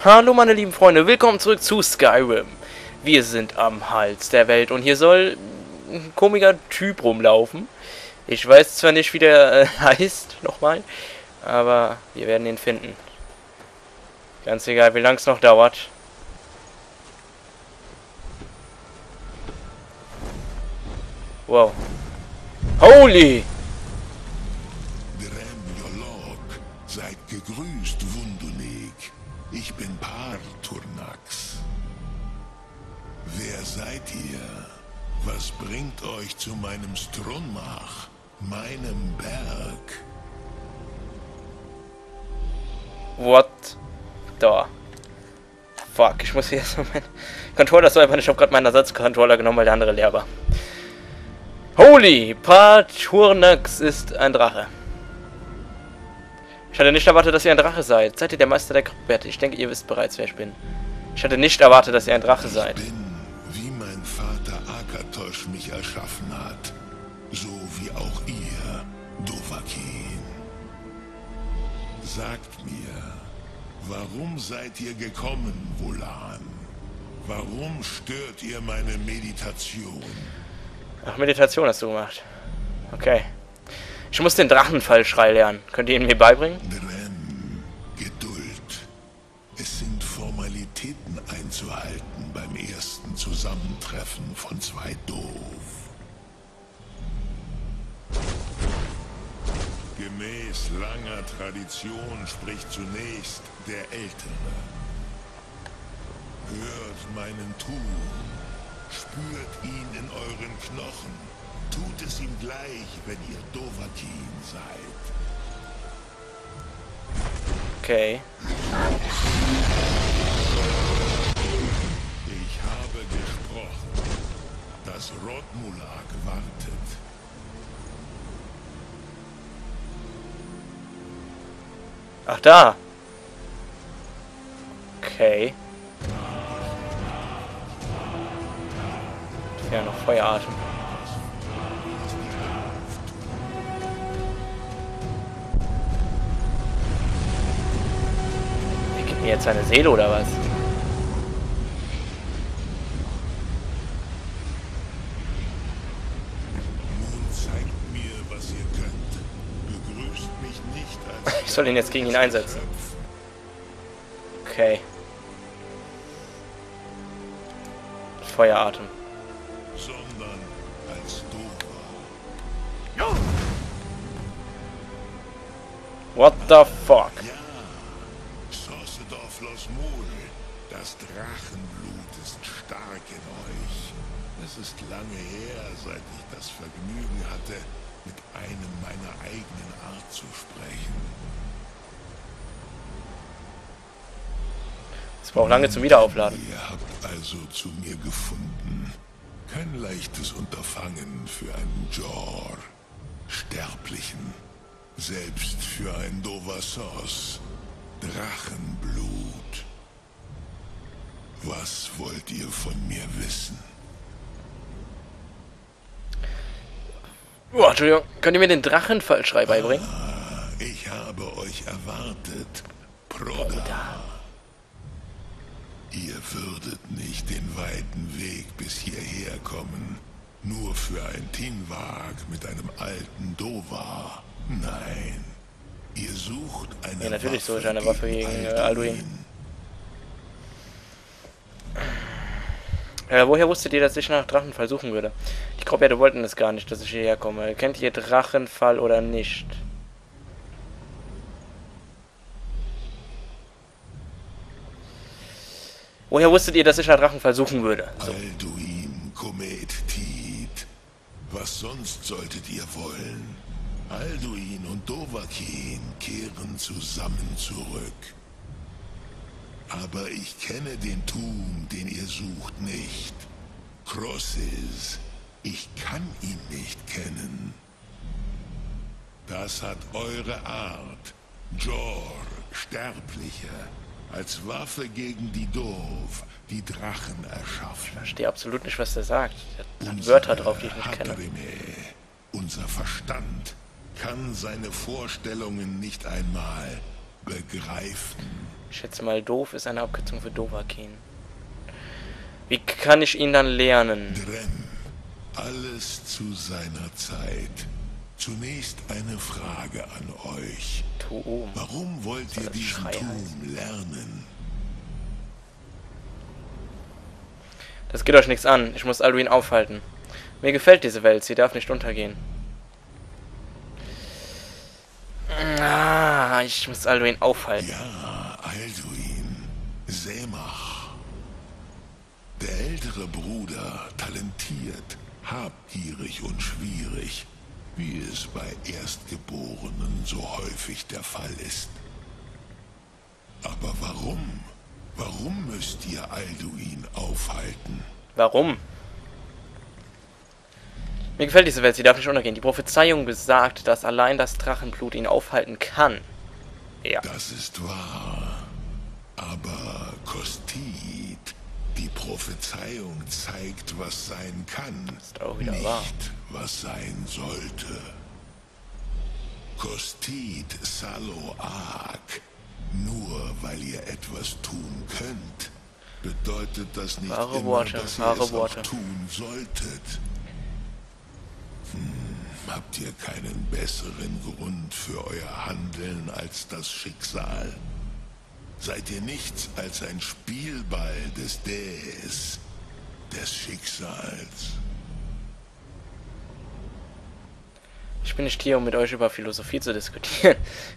Hallo meine lieben Freunde, willkommen zurück zu Skyrim. Wir sind am Hals der Welt und hier soll ein komischer Typ rumlaufen. Ich weiß zwar nicht, wie der heißt, nochmal, aber wir werden ihn finden. Ganz egal, wie lang es noch dauert. Wow. Holy! Seid gegrüßt, Wundunig. Ich bin Turnax. Wer seid ihr? Was bringt euch zu meinem Strunmach, meinem Berg? What the fuck? Ich muss hier erstmal meinen Controller säubern. Ich habe gerade meinen Ersatzcontroller genommen, weil der andere leer war. Holy! Turnax ist ein Drache. Ich hatte nicht erwartet, dass ihr ein Drache seid. Seid ihr der Meister der Grabwerte? Ich denke, ihr wisst bereits, wer ich bin. Ich hatte nicht erwartet, dass ihr ein Drache seid. Ich bin, wie mein Vater Akatosh mich erschaffen hat. So wie auch ihr, Dovahkiin. Sagt mir, warum seid ihr gekommen, Volan? Warum stört ihr meine Meditation? Ach, Meditation hast du gemacht. Okay. Ich muss den Drachenfallschrei lernen. Könnt ihr ihn mir beibringen? Geduld. Es sind Formalitäten einzuhalten beim ersten Zusammentreffen von zwei Doof. Gemäß langer Tradition spricht zunächst der Ältere. Hört meinen Tun. Spürt ihn in euren Knochen. Tut es ihm gleich, wenn ihr Dovahkiin seid. Okay. Ich habe gesprochen. Das Rotmulag wartet. Ach, da. Okay. Ja, noch Feueratem. Jetzt eine Seele oder was? Nun zeigt mir, was ihr könnt. Begrüßt mich nicht als ich soll ihn jetzt gegen ihn einsetzen. Okay. Feueratem. Sondern als Dova. What the fuck? Das Drachenblut ist stark in euch. Es ist lange her, seit ich das Vergnügen hatte, mit einem meiner eigenen Art zu sprechen. Es braucht lange zum Wiederaufladen. Ihr habt also zu mir gefunden. Kein leichtes Unterfangen für einen Jor. Sterblichen. Selbst für ein Dovassos. Drachenblut. Was wollt ihr von mir wissen? Oh, Entschuldigung. Könnt ihr mir den Drachenfallschrei beibringen? Ich habe euch erwartet, Proda. Ihr würdet nicht den weiten Weg bis hierher kommen. Nur für ein Tinwag mit einem alten Dova. Nein. Ihr sucht eine Ja, natürlich Waffe suche ich eine Waffe gegen Alduin. Woher wusstet ihr, dass ich nach Drachenfall suchen würde? Ich glaube ja, du wollten es gar nicht, dass ich hierher komme. Kennt ihr Drachenfall oder nicht? Woher wusstet ihr, dass ich nach Drachenfall suchen würde? So. Alduin, Komet, Tid. Was sonst solltet ihr wollen? Alduin und Dovahkiin kehren zusammen zurück. Aber ich kenne den Tum, den ihr sucht, nicht. Crosses, ich kann ihn nicht kennen. Das hat eure Art, Jor, Sterblicher, als Waffe gegen die Doof, die Drachen erschaffen. Ich verstehe absolut nicht, was der sagt. Er hat Wörter drauf, die ich nicht kenne. Unser Verstand kann seine Vorstellungen nicht einmal begreifen. Ich schätze mal, doof ist eine Abkürzung für Dovahkiin. Wie kann ich ihn dann lernen? Drem, alles zu seiner Zeit. Zunächst eine Frage an euch. Tuum. Warum wollt ihr diesen Tuum lernen? Das geht euch nichts an. Ich muss Alduin aufhalten. Mir gefällt diese Welt. Sie darf nicht untergehen. Ah, ich muss Alduin aufhalten. Ja, Alduin. Semach. Der ältere Bruder, talentiert, habgierig und schwierig, wie es bei Erstgeborenen so häufig der Fall ist. Aber warum? Warum müsst ihr Alduin aufhalten? Warum? Mir gefällt diese Welt, sie darf nicht untergehen. Die Prophezeiung besagt, dass allein das Drachenblut ihn aufhalten kann. Ja. Das ist wahr. Aber Kostit, die Prophezeiung zeigt, was sein kann, Ist auch wieder nicht wahr. was sein sollte. Kostit Saloak, nur weil ihr etwas tun könnt, bedeutet das nicht Wahre immer, Worte, dass ihr wahre es Worte. auch tun solltet. Habt ihr keinen besseren Grund für euer Handeln als das Schicksal? Seid ihr nichts als ein Spielball des Däs, des Schicksals? Ich bin nicht hier, um mit euch über Philosophie zu diskutieren.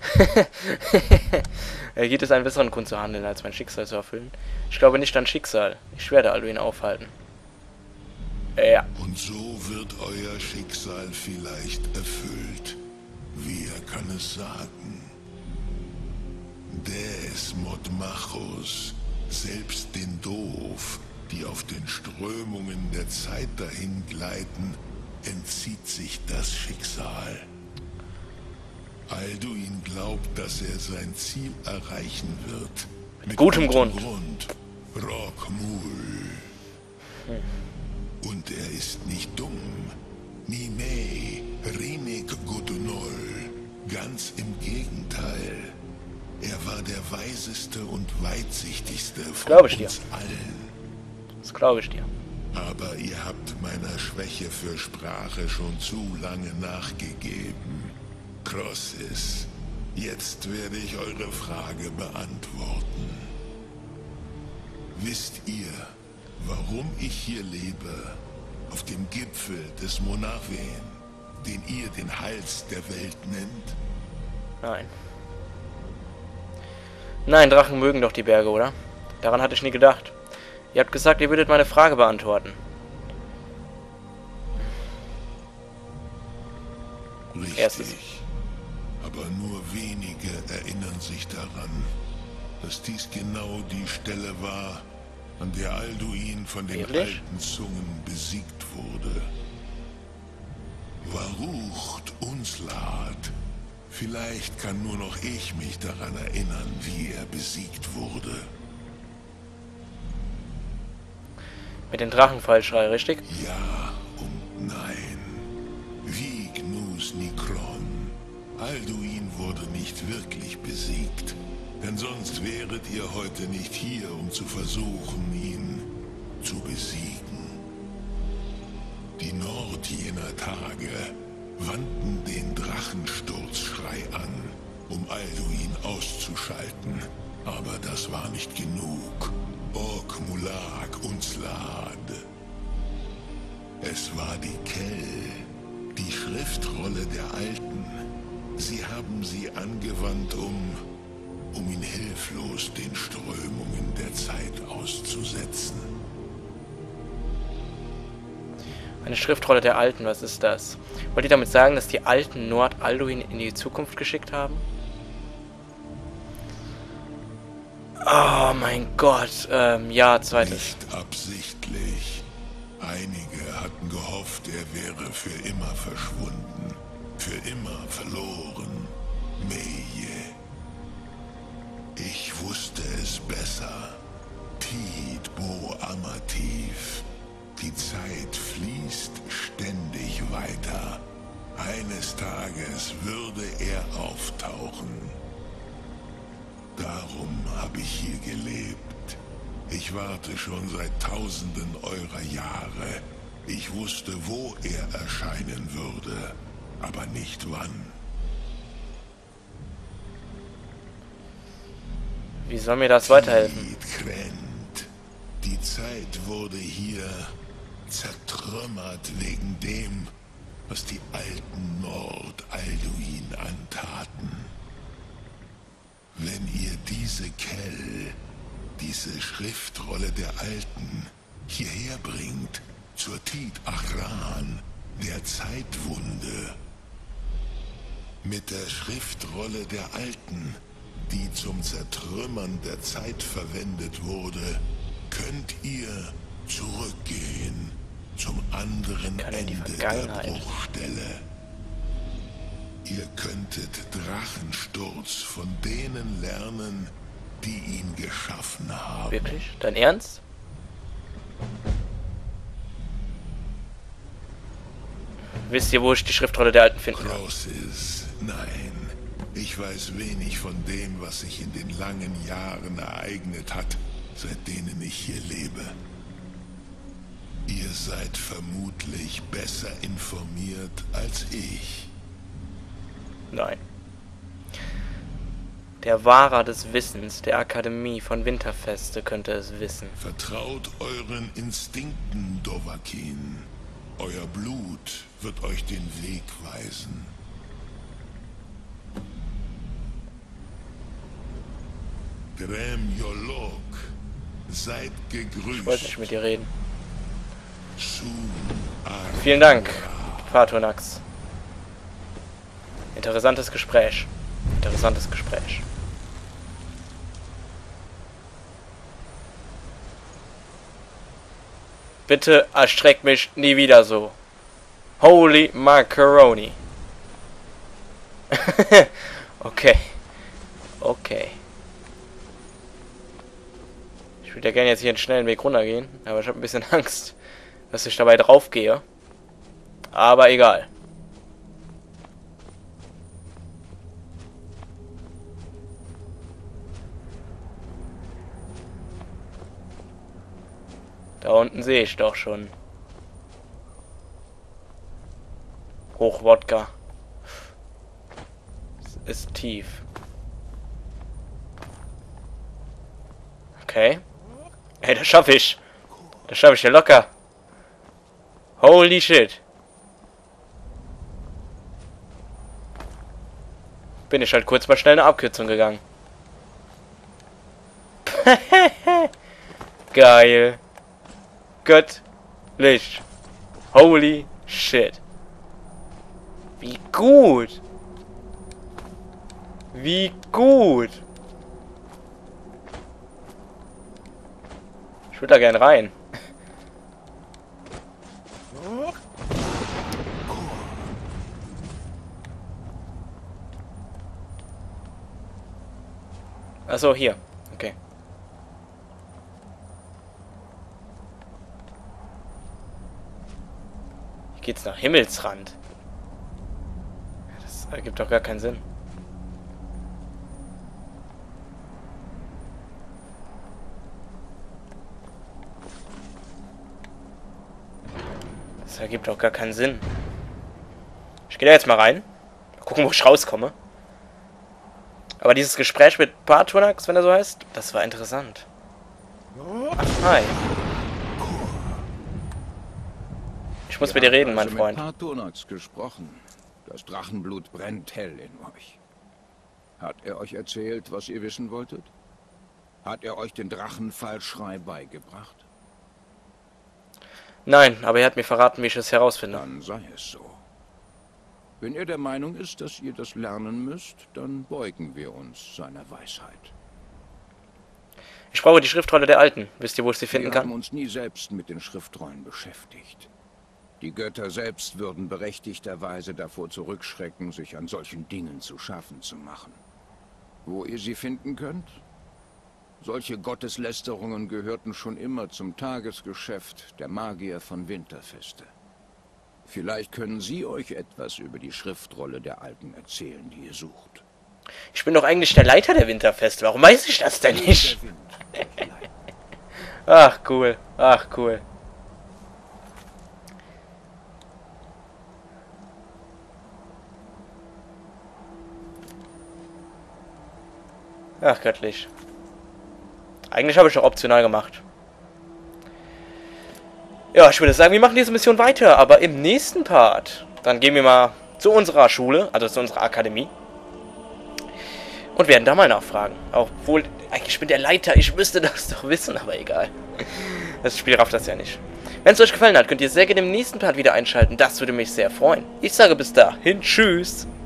Gibt es einen besseren Grund zu handeln, als mein Schicksal zu erfüllen? Ich glaube nicht an Schicksal. Ich werde Alduin aufhalten. Ja. Und so wird euer Schicksal vielleicht erfüllt. Wer kann es sagen? Des Modmachos, selbst den Doof, die auf den Strömungen der Zeit dahin gleiten, entzieht sich das Schicksal. Alduin glaubt, dass er sein Ziel erreichen wird. Mit gutem Grund. Rokmul. Und er ist nicht dumm. Nime, Rinik Godunol. Ganz im Gegenteil. Er war der weiseste und weitsichtigste von uns allen. Das glaube ich dir. Aber ihr habt meiner Schwäche für Sprache schon zu lange nachgegeben. Krossis, jetzt werde ich eure Frage beantworten. Wisst ihr, warum ich hier lebe? Auf dem Gipfel des Monarwen, den ihr den Hals der Welt nennt? Nein. Nein, Drachen mögen doch die Berge, oder? Daran hatte ich nie gedacht. Ihr habt gesagt, ihr würdet meine Frage beantworten. Richtig. Erstes. Aber nur wenige erinnern sich daran, dass dies genau die Stelle war, an der Alduin von den Wirklich? alten Zungen besiegt wurde. Warucht Unslad. Vielleicht kann nur noch ich mich daran erinnern, wie er besiegt wurde. Mit dem Drachenfallschrei, richtig? Ja und nein. Wie Gnus Nikron. Alduin wurde nicht wirklich besiegt. Denn sonst wäret ihr heute nicht hier, um zu versuchen, ihn zu besiegen. Die Nordjener Tage wandten den Drachensturzschrei an, um Alduin auszuschalten. Aber das war nicht genug. Ork-Mulak Unslad. Es war die Kell, die Schriftrolle der Alten. Sie haben sie angewandt, um ihn hilflos den Strömungen der Zeit auszusetzen. Eine Schriftrolle der Alten, was ist das? Wollt ihr damit sagen, dass die Alten Nord-Alduin in die Zukunft geschickt haben? Oh mein Gott, ja, zweites. Nicht absichtlich. Einige hatten gehofft, er wäre für immer verschwunden, für immer verloren. Meje. Ich wusste es besser. Tid Bo Amativ. Die Zeit fließt ständig weiter. Eines Tages würde er auftauchen. Darum habe ich hier gelebt. Ich warte schon seit Tausenden eurer Jahre. Ich wusste, wo er erscheinen würde, aber nicht wann. Wie soll mir das weiterhelfen? Tidkrent. Die Zeit wurde hier zertrümmert wegen dem, was die alten Nord-Alduin antaten. Wenn ihr diese Kell, diese Schriftrolle der Alten, hierher bringt, zur Tid Achran, der Zeitwunde, mit der Schriftrolle der Alten, die zum Zertrümmern der Zeit verwendet wurde, könnt ihr zurückgehen zum anderen Ende der Bruchstelle. Ihr könntet Drachensturz von denen lernen, die ihn geschaffen haben. Wirklich? Dein Ernst? Wisst ihr, wo ich die Schriftrolle der Alten finden kann? Crosses, nein. Ich weiß wenig von dem, was sich in den langen Jahren ereignet hat, seit denen ich hier lebe. Ihr seid vermutlich besser informiert als ich. Nein. Der Wahrer des Wissens der Akademie von Winterfeste könnte es wissen. Vertraut euren Instinkten, Dovahkiin. Euer Blut wird euch den Weg weisen. Grem Yolok, seid gegrüßt. Ich wollte nicht mit dir reden. Zu Vielen Dank, Patronax. Interessantes Gespräch. Interessantes Gespräch. Bitte erstreckt mich nie wieder so. Holy Macaroni. Okay. Okay. Ich würde ja gerne jetzt hier einen schnellen Weg runtergehen, aber ich habe ein bisschen Angst, dass ich dabei drauf gehe. Aber egal. Da unten sehe ich doch schon. Hochwodka. Es ist tief. Okay. Ey, das schaffe ich. Das schaffe ich ja locker. Holy shit. Bin ich halt kurz mal schnell eine Abkürzung gegangen. Geil. Göttlich. Holy shit. Wie gut. Wie gut. Ich würde da gern rein. Achso, hier. Okay. Hier geht's nach Himmelsrand. Das ergibt doch gar keinen Sinn. Das ergibt doch gar keinen Sinn. Ich gehe da jetzt mal rein. Mal gucken, wo ich rauskomme. Aber dieses Gespräch mit Patronax, wenn er so heißt, das war interessant. Ach, hi. Ich muss mit dir reden, mein Freund. Ich habe mit Patronax gesprochen. Das Drachenblut brennt hell in euch. Hat er euch erzählt, was ihr wissen wolltet? Hat er euch den Drachenfallschrei beigebracht? Nein, aber er hat mir verraten, wie ich es herausfinde. Dann sei es so. Wenn er der Meinung ist, dass ihr das lernen müsst, dann beugen wir uns seiner Weisheit. Ich brauche die Schriftrolle der Alten. Wisst ihr, wo ich sie finden Wir haben kann? uns nie selbst mit den Schriftrollen beschäftigt. Die Götter selbst würden berechtigterweise davor zurückschrecken, sich an solchen Dingen zu schaffen zu machen. Wo ihr sie finden könnt? Solche Gotteslästerungen gehörten schon immer zum Tagesgeschäft der Magier von Winterfeste. Vielleicht können sie euch etwas über die Schriftrolle der Alten erzählen, die ihr sucht. Ich bin doch eigentlich der Leiter der Winterfeste. Warum weiß ich das denn nicht? Ach, cool. Ach, cool. Ach, göttlich. Eigentlich habe ich doch optional gemacht. Ja, ich würde sagen, wir machen diese Mission weiter, aber im nächsten Part. Dann gehen wir mal zu unserer Schule, also zu unserer Akademie. Und werden da mal nachfragen. Obwohl, eigentlich bin der Leiter, ich müsste das doch wissen, aber egal. Das Spiel rafft das ja nicht. Wenn es euch gefallen hat, könnt ihr sehr gerne im nächsten Part wieder einschalten. Das würde mich sehr freuen. Ich sage bis dahin, tschüss.